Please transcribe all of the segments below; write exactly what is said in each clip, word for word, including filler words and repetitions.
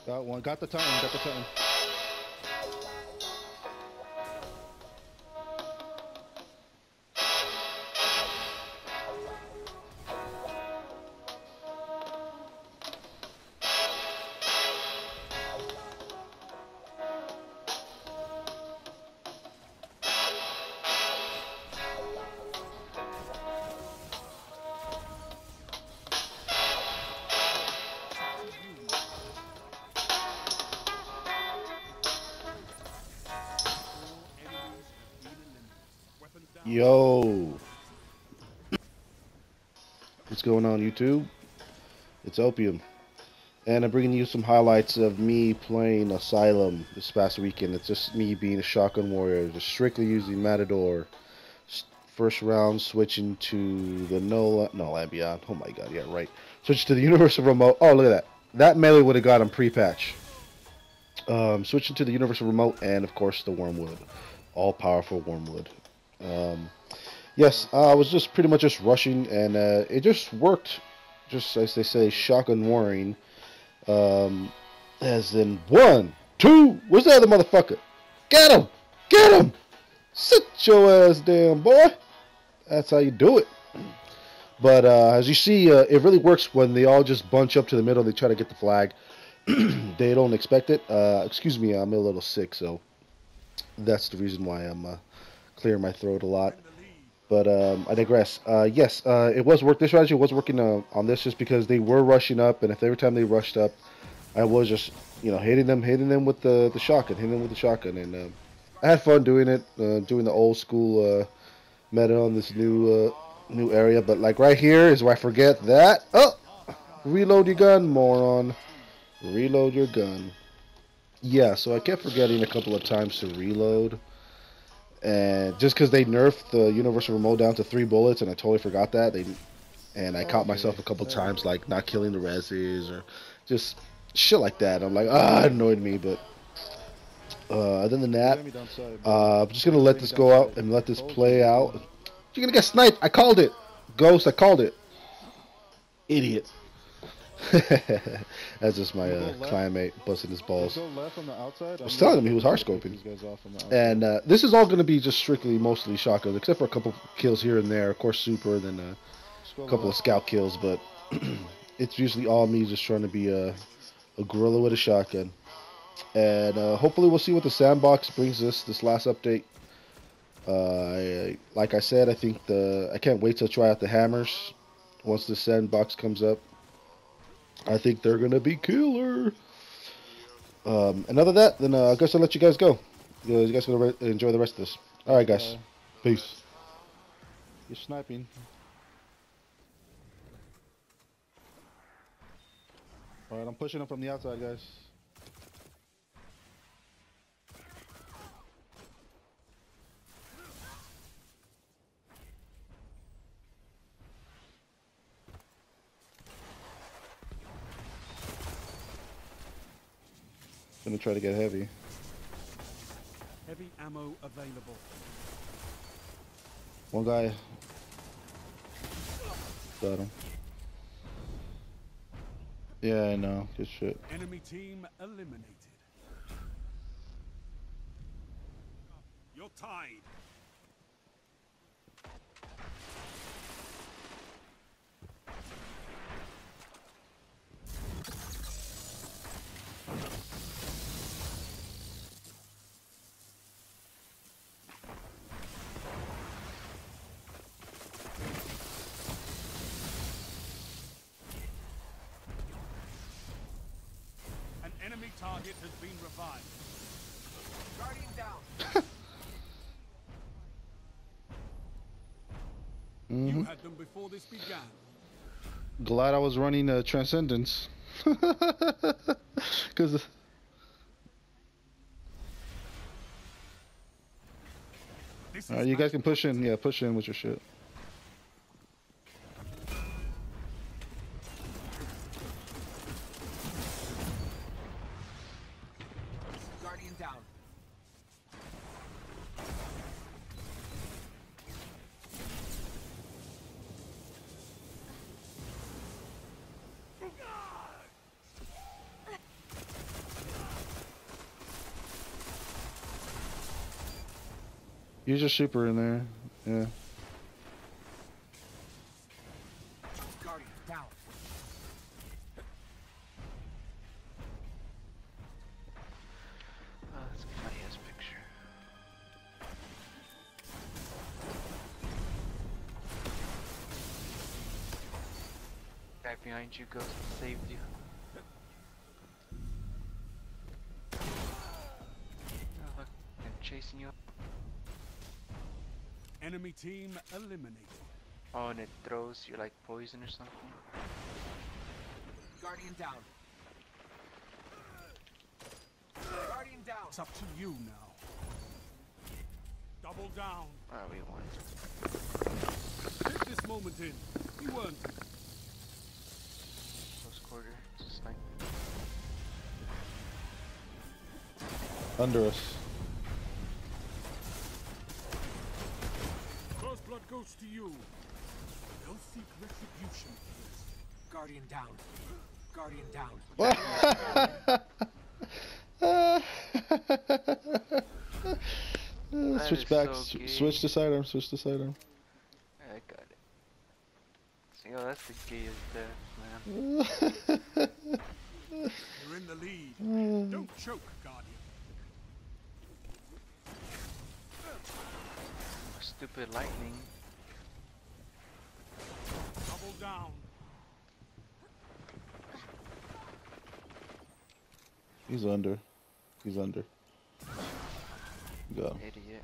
Got one. Got the Titan. Got the Titan. Yo, what's going on YouTube? It's Opium, and I'm bringing you some highlights of me playing Asylum this past weekend. It's just me being a shotgun warrior, just strictly using Matador. First round, switching to the no no Land Beyond. Oh my god, yeah, right. Switch to the Universal Remote. Oh, look at that. That melee would have got him pre-patch. Um, switching to the Universal Remote, and of course the Wormwood, all powerful Wormwood. Um, Yes, uh, I was just pretty much just rushing, and uh, it just worked. Just as they say, shotgun warring. Um, as in one, two. Where's the other motherfucker? Get him! Get him! Sit your ass down, boy. That's how you do it. But uh, as you see, uh, it really works when they all just bunch up to the middle. They try to get the flag. They don't expect it. Uh, excuse me, I'm a little sick, so that's the reason why I'm uh, clearing my throat a lot. But um, I digress. Uh, yes, uh, it was work. This strategy was working uh, on this just because they were rushing up, and if every time they rushed up, I was just you know hitting them, hitting them with the the shotgun, hitting them with the shotgun, and uh, I had fun doing it, uh, doing the old school uh, meta on this new uh, new area. But like right here is where I forget that. Oh, reload your gun, moron. Reload your gun. Yeah, so I kept forgetting a couple of times to reload. And just because they nerfed the universal remote down to three bullets, and I totally forgot that, they and I caught myself a couple times like not killing the reses or just shit like that. I'm like, ah, it annoyed me. But uh, other than that, uh, I'm just gonna let this go out and let this play out. You're gonna get sniped. I called it. Ghost, I called it. Idiot. That's just my uh, clanmate busting his balls. I was telling him he was hard scoping. And uh, this is all going to be just strictly mostly shotguns, except for a couple kills here and there. Of course, super, then uh, a couple of scout kills, but it's usually all me just trying to be a, a gorilla with a shotgun. And uh, hopefully we'll see what the sandbox brings us this last update. Uh, I, like I said, I think the I can't wait to try out the hammers once the sandbox comes up. I think they're gonna be killer. Um, and other than that, then uh, I guess I'll let you guys go. You guys gonna enjoy the rest of this. All right, guys. Uh, Peace. You're sniping. All right, I'm pushing them from the outside, guys. Gonna try to get heavy. Heavy ammo available. One guy. Got him. Yeah, I know. Good shit. Enemy team eliminated. You're tied. An enemy target has been revived. Guardian down. Mm-hmm. You had them before this began. Glad I was running uh, Transcendence. Because... Uh, you guys can push in. Yeah, push in with your shit. Guardian down. Use your super in there. Yeah. Guardian down. Oh, that's a funny ass picture. Guy behind you goes and saved you. Oh, look, they're chasing you. Enemy team eliminated. Oh, and it throws you like poison or something. Guardian down. Guardian down. It's up to you now. Double down. Oh, we won. Take this moment in. You earned it. Close quarter. It's a sniper. Under us. First blood goes to you. They'll seek retribution for this. Guardian down. Guardian down. Uh, switch is back. so s- gay. switch to sidearm. Switch to sidearm. I got it. So, yo, that's the gayest death, man. You're in the lead. Don't choke, Guardian. Stupid lightning. Double down. He's under. He's under. Go. Idiot.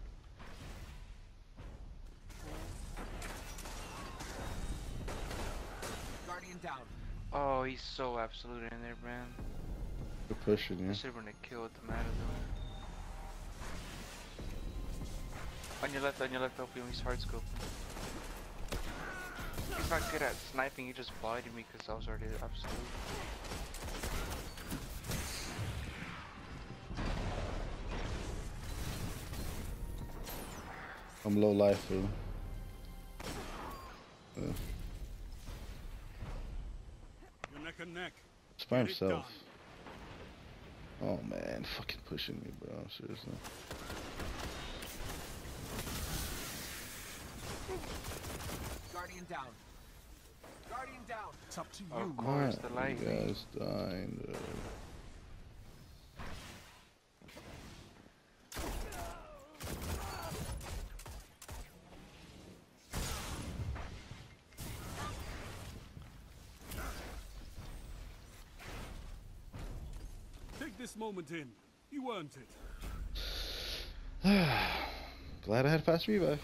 Guardian down. Oh, he's so absolute in there, man. They're pushing I you. should have run a kill with the Matador. On your left, on your left, Opium, he's hard scoping. He's not good at sniping, he just blinded me because I was already absolute. I'm low life, though. Uh, You're neck and neck. it's by Get it himself. done. Oh man, fucking pushing me, bro. Seriously. Guardian down. Guardian down. It's up to you. Of course, the You lightning. guys dying, dude. Take this moment in. You earned it. Glad I had fast revive.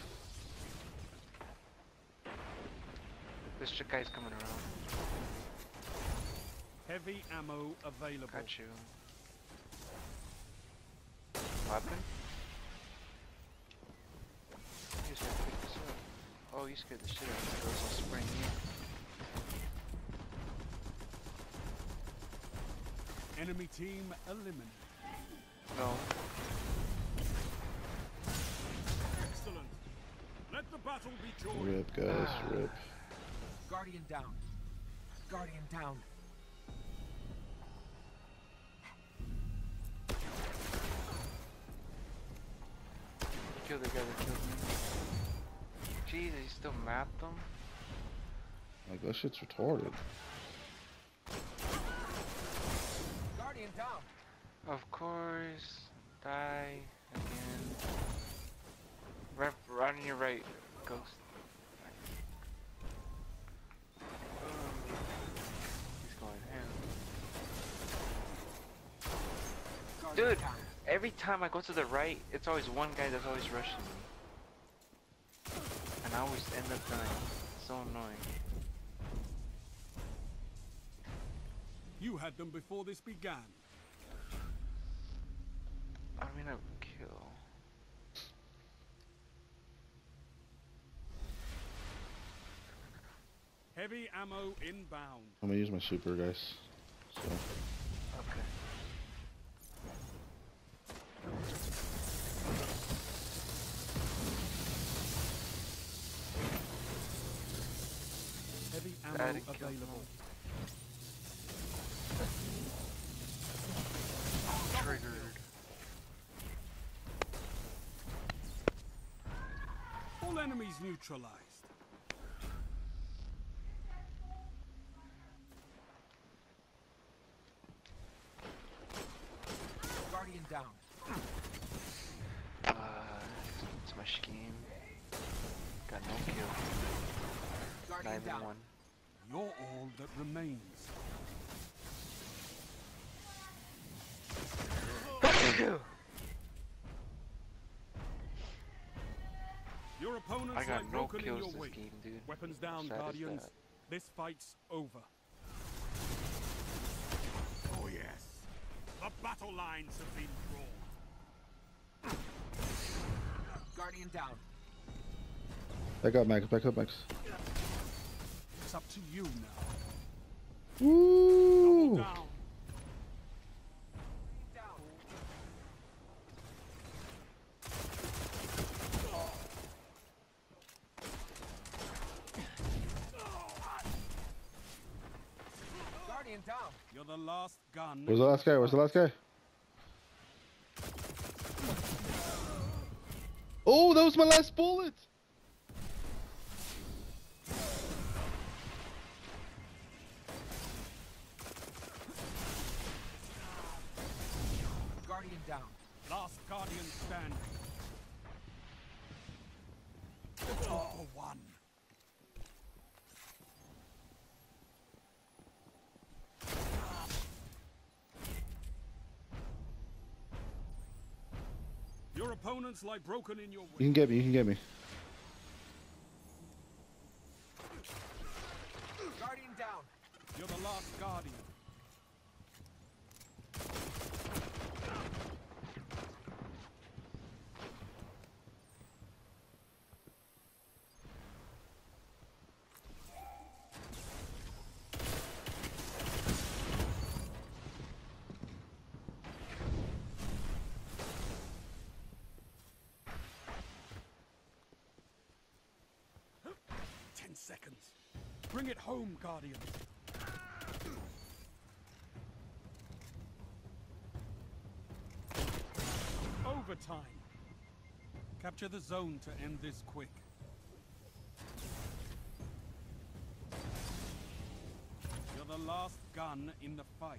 This shit guy's coming around. Heavy ammo available. Got you. Weapon? You just gotta pick this up. Oh, you scared the shit out of me. Those will spring you. Enemy team eliminated. No. Excellent. Let the battle be joined. Rip, guys, rip. Guardian down. Guardian down. Kill the guy that killed me. Jeez, he still mapped them? Like, that shit's retarded. Guardian down. Of course. Die again. Right, right on your right, Ghost. He's going ham. Guardian Dude, down. every time I go to the right, it's always one guy that's always rushing me. And I always end up dying. So annoying. You had them before this began. I mean, I would kill. Heavy ammo inbound. I'm gonna use my super, guys. So, Okay. Heavy That ammo killed available. Triggered. Enemies neutralized. Guardian down. Uh, it's my scheme. Got no kill. Not Guardian even down. one. You're all that remains. Your opponents I got lie no broken in kills your this wake. game, dude. Weapons down, Sad as Guardians. that. This fight's over. Oh yes. The battle lines have been drawn. Guardian down. Back up, Max. Back up, Max. It's up to you now. Woo! Double down. Guardian down. You're the last gun. Where's the last guy? Where's the last guy? Oh, that was my last bullet! Guardian down. Last Guardian standing. All for one. Your opponents lie broken in your You way. can get me, you can get me. Guardian down. You're the last Guardian. Ten seconds. Bring it home, Guardians. Overtime. Capture the zone to end this quick. You're the last gun in the fight.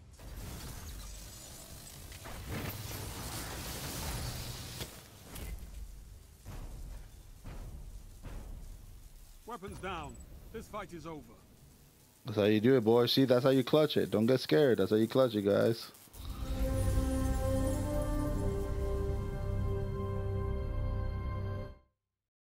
Weapons down. This fight is over. That's how you do it, boys. See, that's how you clutch it. Don't get scared. That's how you clutch it, guys.